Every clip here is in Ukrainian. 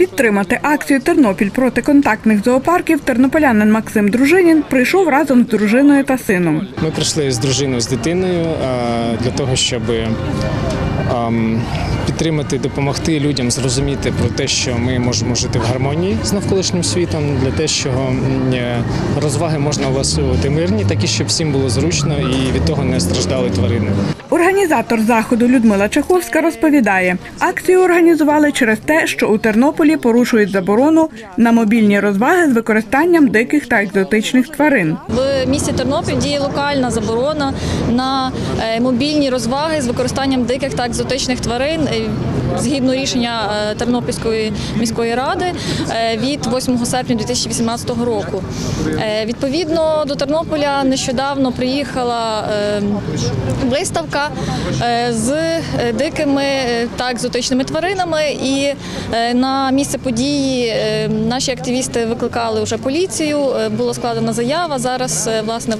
Підтримати акцію «Тернопіль проти контактних зоопарків» тернополянин Максим Дружинін прийшов разом з дружиною та сином. Ми прийшли з дружиною, з дитиною для того, щоб підтримати, допомогти людям зрозуміти про те, що ми можемо жити в гармонії з навколишнім світом, для те, що розваги можна влаштовувати мирні, такі, щоб всім було зручно і від того не страждали тварини. Організатор заходу Людмила Чеховська розповідає, акцію організували через те, що у Тернополі порушують заборону на мобільні розваги з використанням диких та екзотичних тварин. В місті Тернопіль діє локальна заборона на мобільні розваги з використанням диких та екзотичних тварин згідно рішення Тернопільської міської ради від 8 серпня 2018 року. Відповідно, до Тернополя нещодавно приїхала виставка з дикими та екзотичними тваринами, і на місце події наші активісти викликали вже поліцію, була складена заява, зараз, власне,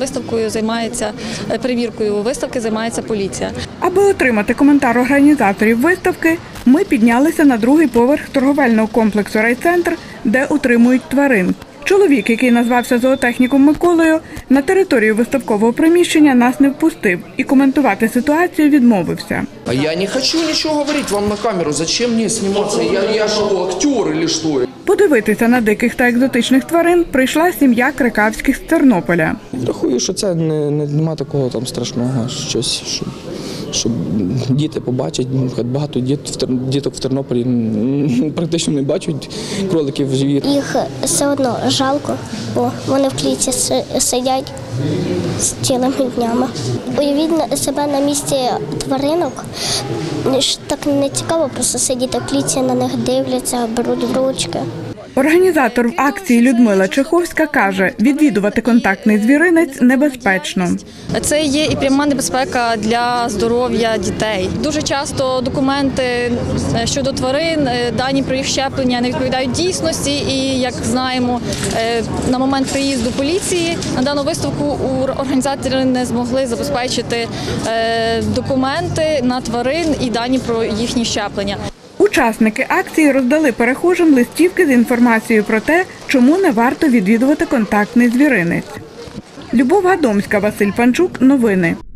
перевіркою виставки займається поліція. Аби отримати коментар організаторів виставки, ми піднялися на другий поверх торговельного комплексу «Райцентр», де утримують тварин. Чоловік, який назвався зоотехніком Миколою, на територію виставкового приміщення нас не впустив і коментувати ситуацію відмовився. Я не хочу нічого говорити вам на камеру, зачем мені зніматися, я що, актер чи що? Подивитися на диких та екзотичних тварин прийшла сім'я Крикавських з Тернополя. Рахую, що це нема такого там страшного, щось, щоб діти побачать. Багато діток в Тернополі практично не бачать кроликів живі. Їх все одно жалко, бо вони в клітці сидять з цілими днями. Уявіть себе на місці тваринок, так не цікаво просто сидіти в клітці, на них дивляться, беруть в ручки. Організатор акції Людмила Чеховська каже, відвідувати контактний звіринець небезпечно. Це є і пряма небезпека для здоров'я дітей. Дуже часто документи щодо тварин, дані про їх щеплення не відповідають дійсності, і, як знаємо, на момент приїзду поліції на дану виставку організатори не змогли забезпечити документи на тварин і дані про їхні щеплення. Учасники акції роздали перехожим листівки з інформацією про те, чому не варто відвідувати контактний звіринець. Любов Гадомська, Василь Панчук. Новини.